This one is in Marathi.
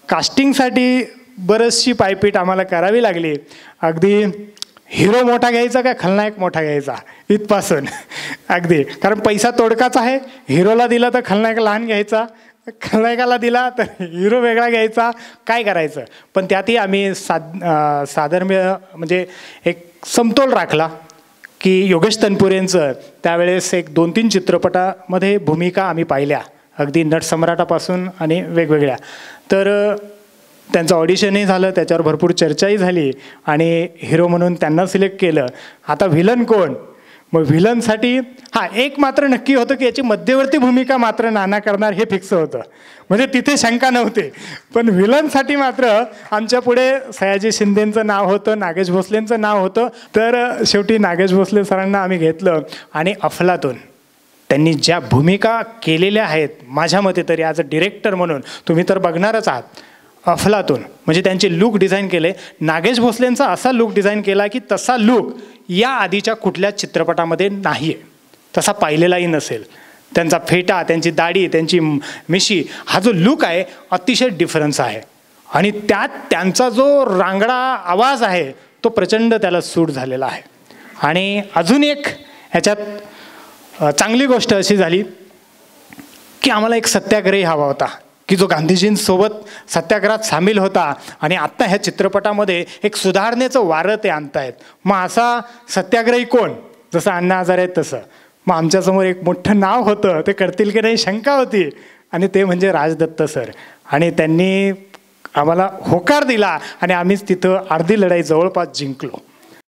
कास्टिंगसाठी बरीचशी पायपीट आम्हाला करावी लागली. अगदी हिरो मोठा घ्यायचा का खलनायक मोठा घ्यायचा इथपासून अगदी, कारण पैसा तोडकाच आहे. हिरोला दिला तर खलनायक लहान घ्यायचा, खलनायकाला दिला तर हिरो वेगळा घ्यायचा, काय करायचं. पण त्यातही आम्ही साधर्म्य म्हणजे एक समतोल राखला की योगेश तनपुरेंचं त्यावेळेस एक 2-3 चित्रपटामध्ये भूमिका आम्ही पाहिल्या, अगदी नटसम्राटापासून आणि वेगवेगळ्या. तर त्यांचं ऑडिशनही झालं, त्याच्यावर भरपूर चर्चाही झाली आणि हिरो म्हणून त्यांना सिलेक्ट केलं. आता व्हिलन कोण? मग व्हिलनसाठी एक मात्र नक्की होतं की याची मध्यवर्ती भूमिका मात्र नाना करणार हे फिक्स होतं, म्हणजे तिथे शंका नव्हते. पण व्हिलनसाठी मात्र आमच्या पुढे सयाजी शिंदेंचं नाव होतं, नागेश भोसलेंचं नाव होतं. तर शेवटी नागेश भोसले सरांना आम्ही घेतलं आणि अफलातून त्यांनी ज्या भूमिका केलेल्या आहेत, माझ्या मते तरी ॲज अ डिरेक्टर म्हणून तुम्ही तर बघणारच आहात, अफलातून म्हणजे त्यांचे लुक डिझाईन केले. नागेश भोसलेंचा असा लुक डिझाईन केला की तसा लुक या आधीच्या कुठल्या चित्रपटामध्ये नाही आहे, तसा पाहिलेलाही नसेल. त्यांचा फेटा, त्यांची दाढी, त्यांची मिशी, हा जो लुक आहे अतिशय डिफरन्स आहे. आणि त्यात त्यांचा जो रांगडा आवाज आहे तो प्रचंड त्याला सूट झालेला आहे. आणि अजून एक ह्याच्यात चांगली गोष्ट अशी झाली की आम्हाला एक सत्याग्रही हवा होता की जो गांधीजींसोबत सत्याग्रहात सामील होता आणि आत्ता ह्या चित्रपटामध्ये एक सुधारणेचं वारं ते आणतायत. मग असा सत्याग्रही कोण? जसं अण्णा हजारे आहेत तसं मग आमच्यासमोर एक मोठं नाव होतं, ते करतील की नाही शंका होती, आणि ते म्हणजे राजदत्त सर. आणि त्यांनी आम्हाला होकार दिला आणि आम्हीच तिथं अर्धी लढाई जवळपास जिंकलो.